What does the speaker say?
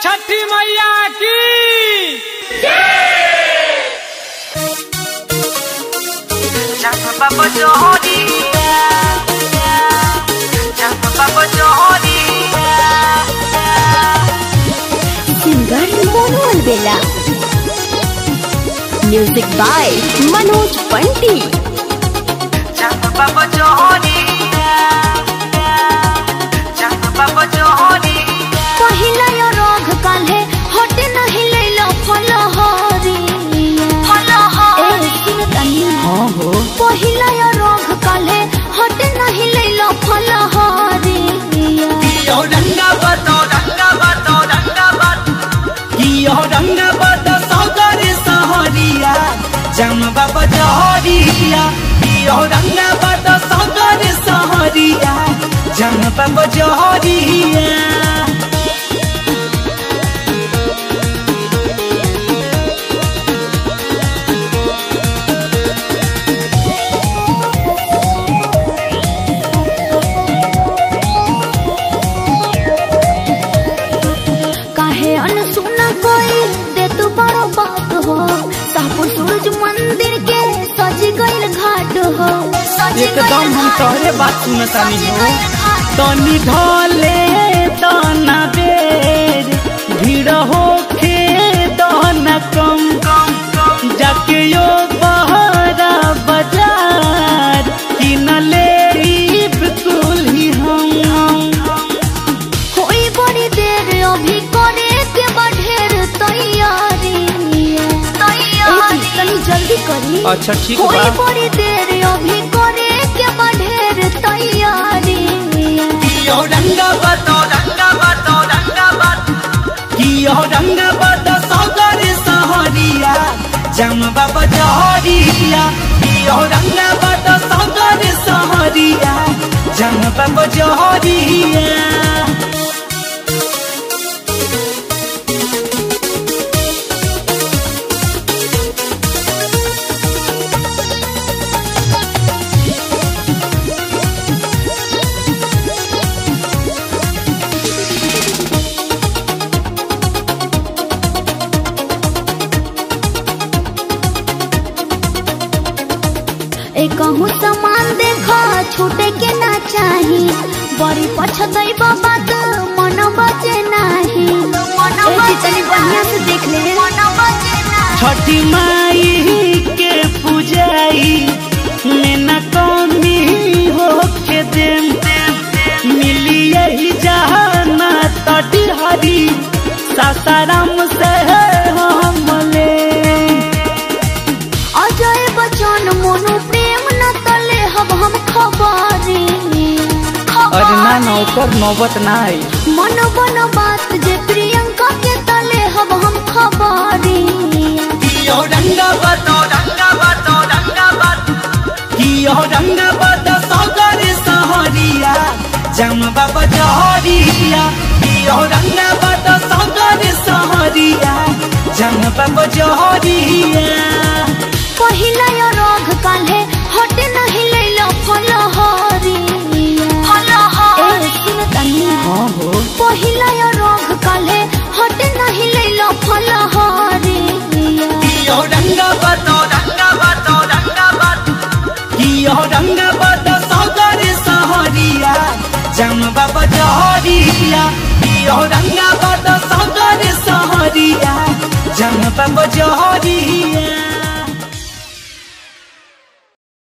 छठी मैया की singer Monu Albela. Music by Manoj Panti. पहिला यो रोग काले हट नहीं लैलो फलहरी पहिला यो रोग काले हट नहीं लैलो फलहरी जम बाबा जहरिया रंगा बद सगर सहरिया जम बाबा जहरिया काहे अनसुना कोई दे तू बड़ो बात हो सापुर सूरज मंदिर के सज गइल घाट हो एकदम हम तोहरे बात सुनतानी हो तनी ढोले तना बेर भीड़ होखे दहना कम जाके यो बहरा बाजार किनले बिल्कुल ही हम होई बड़ी देर अभी करे के बढ़ेर तैयारी तनी जल्दी करी। अच्छा ठीक होई बड़ी देर अभी करे के बढ़ेर तैयारी रंगा बद सगर सहरिया जम बाबा जहरिया रंगा बद सगर सहरिया जम बाबा जहरिया कहूँ सामान देखा छूटे के ना चाही बड़ी पछतई बाबा तो मन बचे नाही तनी बढ़िया से देख ले छठी माई के पूजाई में न कमी होके देम मिली यही जहाना तटी हरी सासाराम से हम ले अजय बचन मोनू प्रेम न तले हम खबरी अरे ना नौकर नौबत ना आई मन बन बात जे प्रियंका के तले हम खबरी रंगा बद सगर सहरिया जम बाबा जहरिया रंगा बद सगर सहरिया जम बाबा जहरिया पहिला यो रोग काले हट नहीं लैलो फलहरी पहिला यो रोग काले हट नहीं लैलो फलहरी रंगा बद सगर सहरिया जम बाबा जहरिया रंगा बद सगर सहरिया जम बाबा जहरिया।